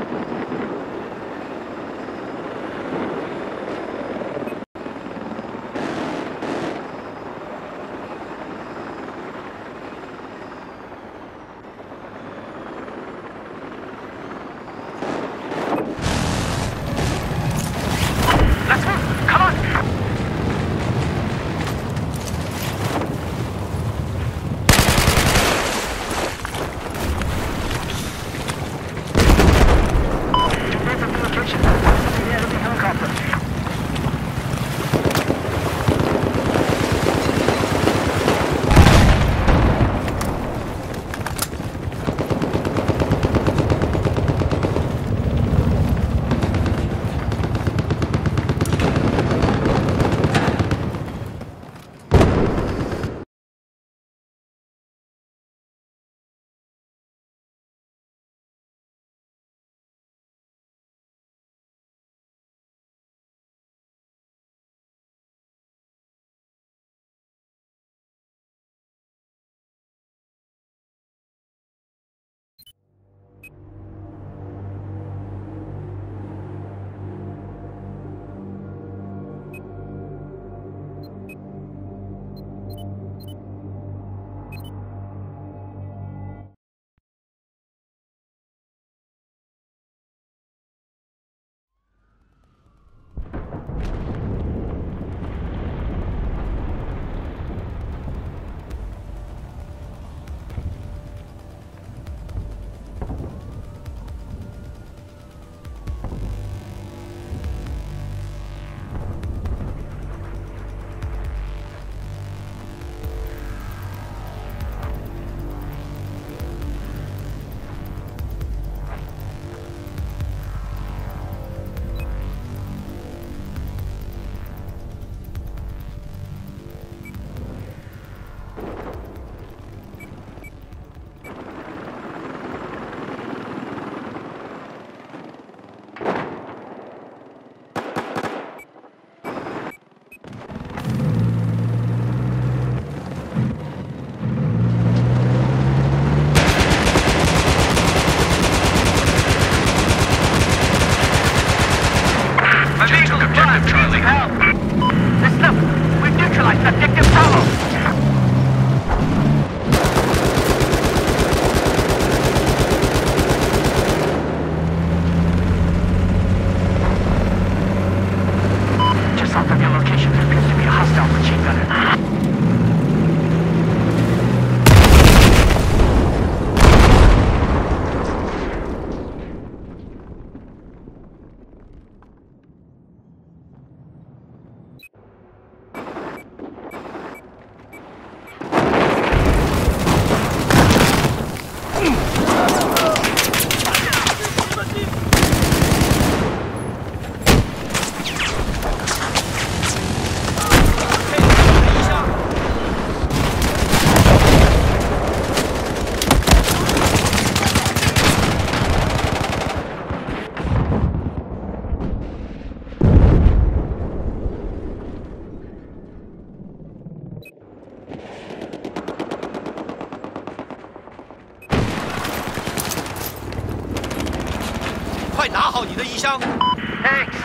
快拿好你的衣箱。 Thanks.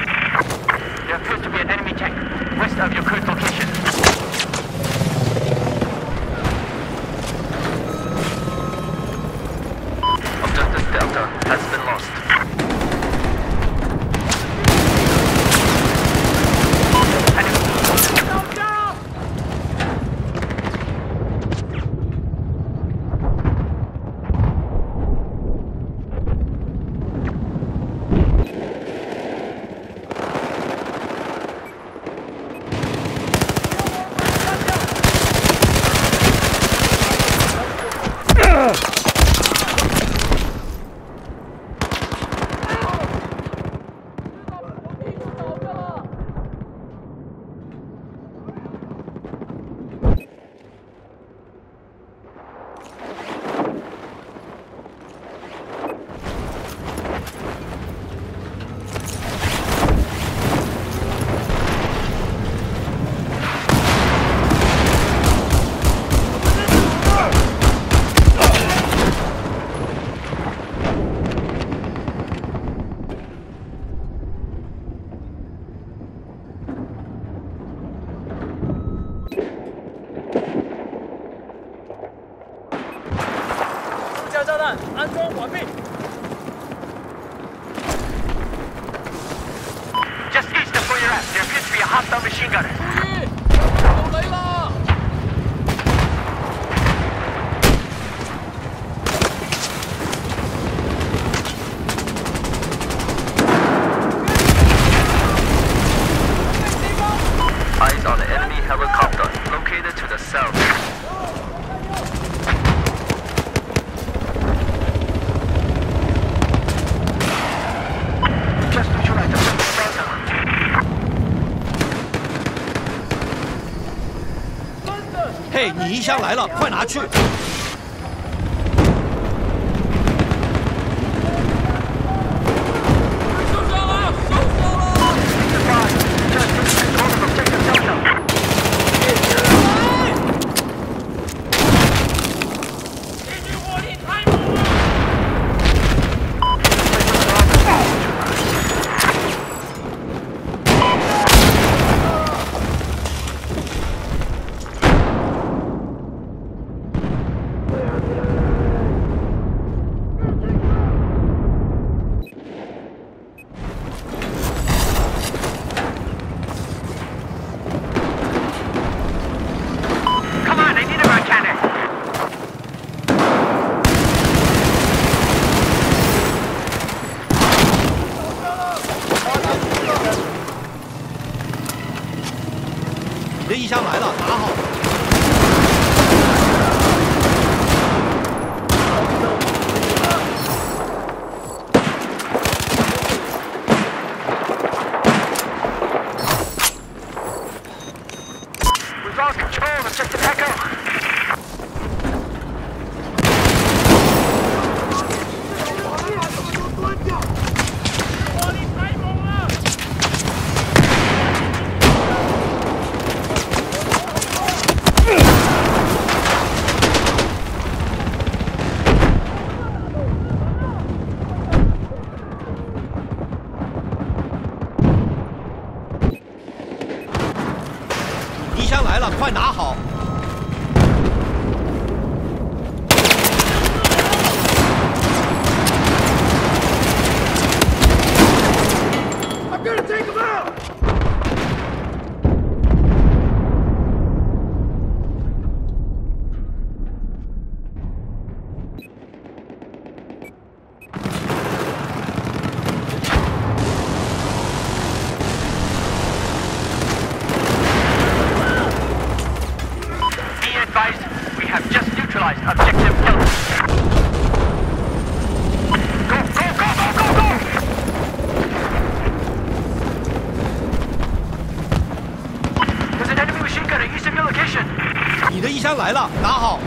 There appears to be an enemy tank west of your current location. Objective Delta has been lost. 安装完毕。 Just east of where you're at, there appears to be a hostile machine gunner. 注意，有雷了！ Eyes on the enemy helicopter, located to the south. 这是出来的正面标的。 嘿，你一箱来了，快拿去！ 受伤了，受伤了！ 这是control of objective Delta. 敌军火力太猛了！ Come on, I need a run cannon. 你的一箱来了，拿好。 We've lost control of objective Echo. 火力太猛了！ 一箱来了，快拿好！ I'm gonna take him out! ，Be advised, we have just neutralized objective Delta. Go, go, go, go, go, go! There's an enemy machine gunner east of your location. 你的一箱来了，拿好。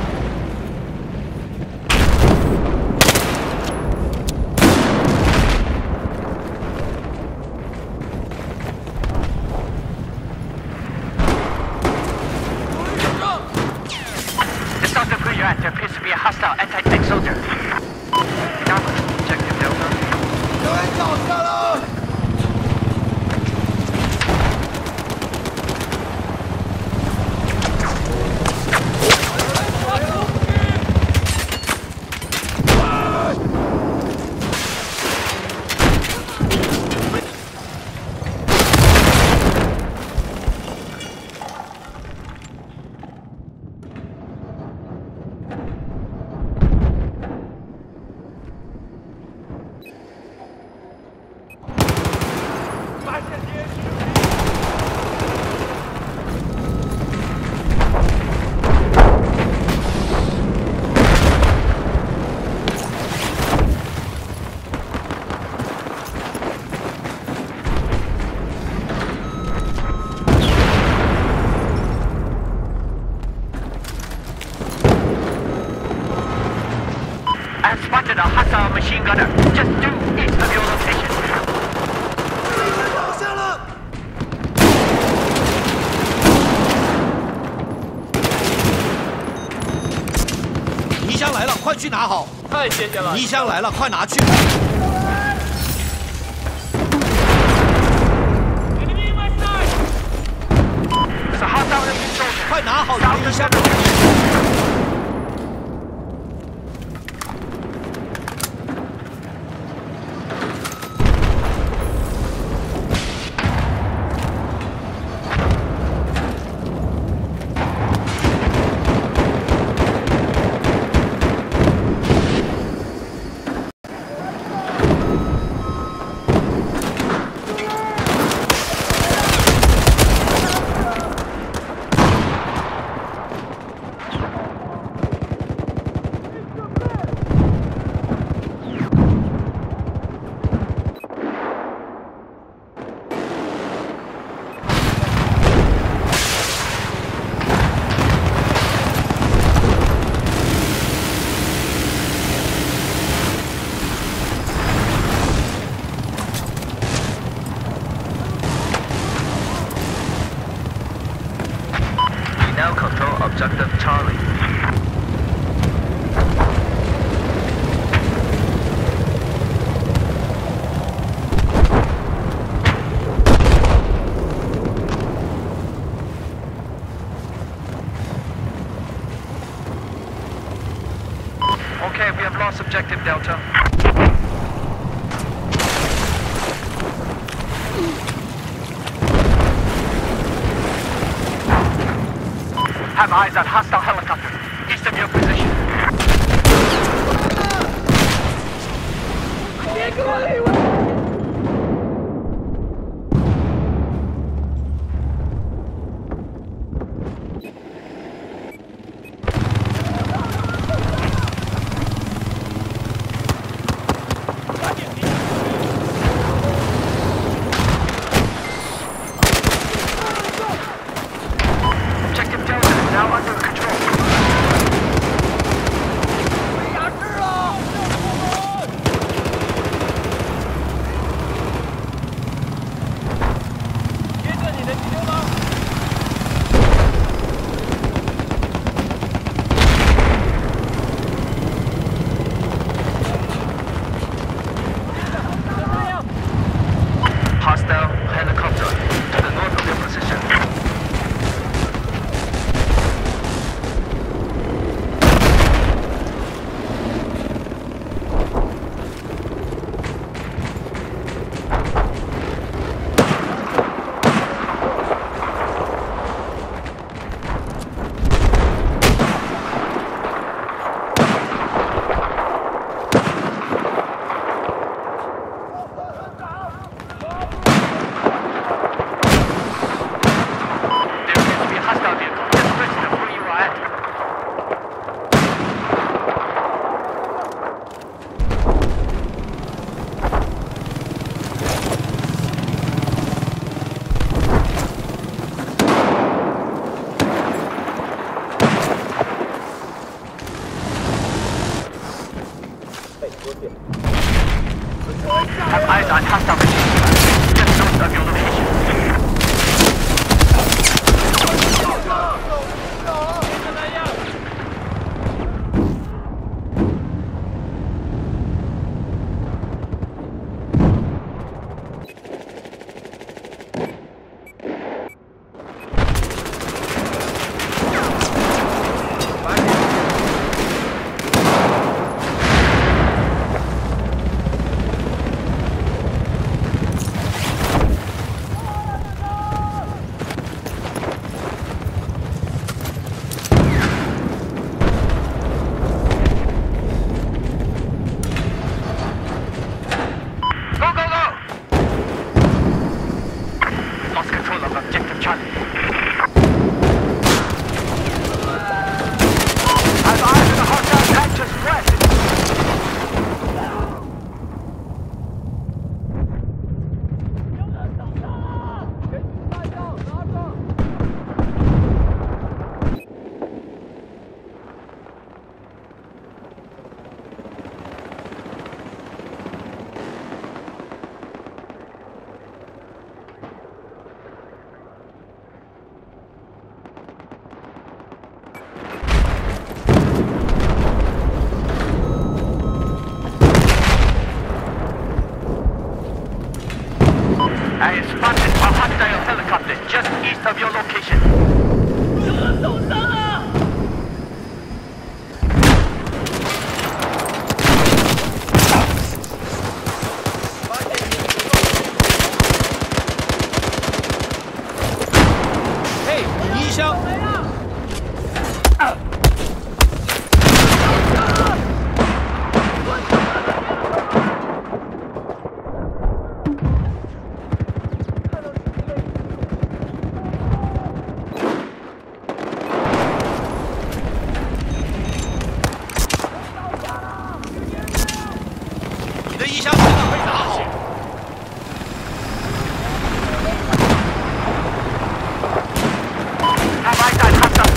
Just south of where you're at, there appears to be a hostile anti-tank soldier. Down with objective Delta. 有人倒下了！ 发现敌人势力！ I have spotted a hostile machine gunner just due east of your location. 倒下了！ 一箱来了，快去拿好！ 太谢谢了！ 一箱来了，快拿去！ Enemy in my side! There's a hostile enemy soldier. 快拿好你的一箱！ Objective Delta. Have eyes on hostile helicopter, east of your position. Objective Delta is now under control. Hostile helicopter to the north of your position. Have eyes on hostile machine just north of your location. I spotted a hostile helicopter just east of your location. Hey，补一箱。你的一箱子被打好。 Have eyes on hostile.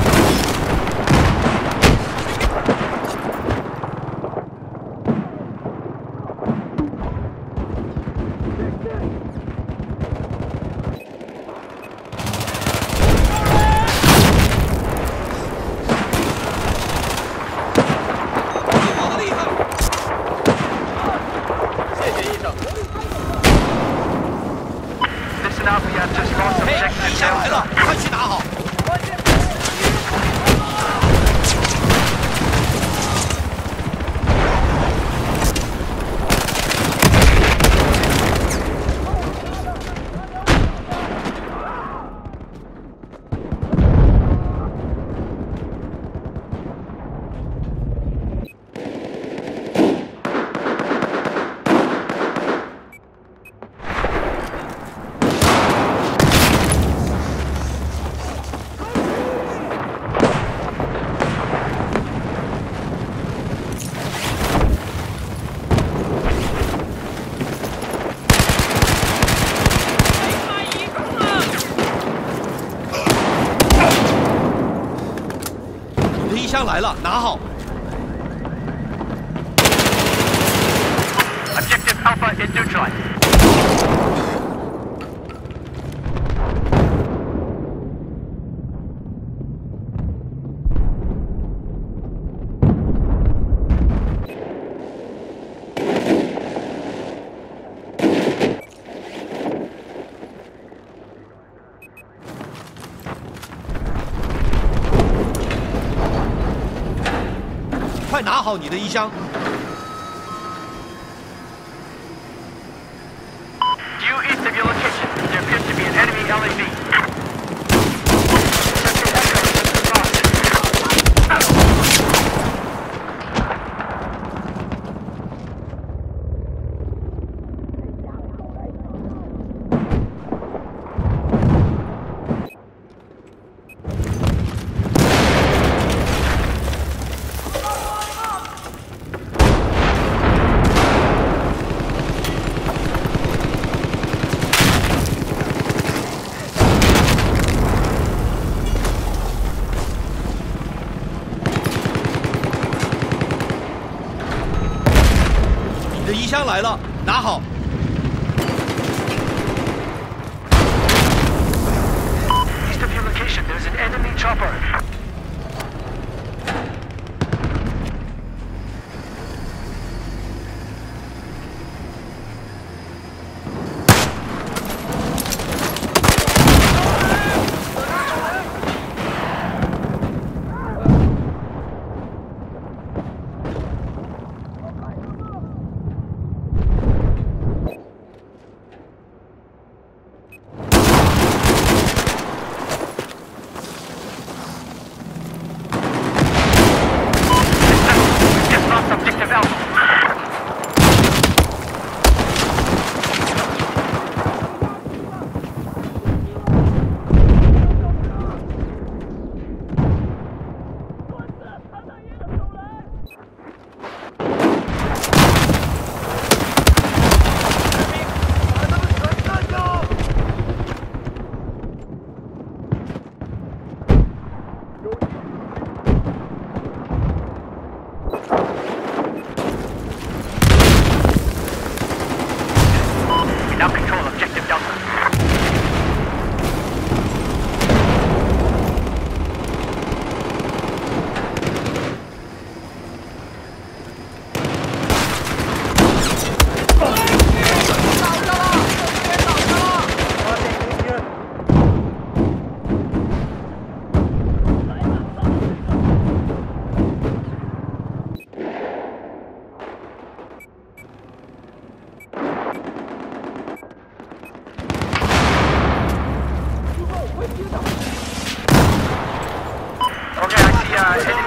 Listen up, we have just lost 嘿， objective 一箱来了， Delta. 快去拿好。 来了，拿好。 Objective Alpha is neutralized. “快拿好你的衣箱！” Due east of your location, there appears to be an enemy LAV. “你的衣箱来了，拿好。” East of your location, there's an enemy chopper. Just lost objective Alpha. We now control objective Delta. Okay, I see enemy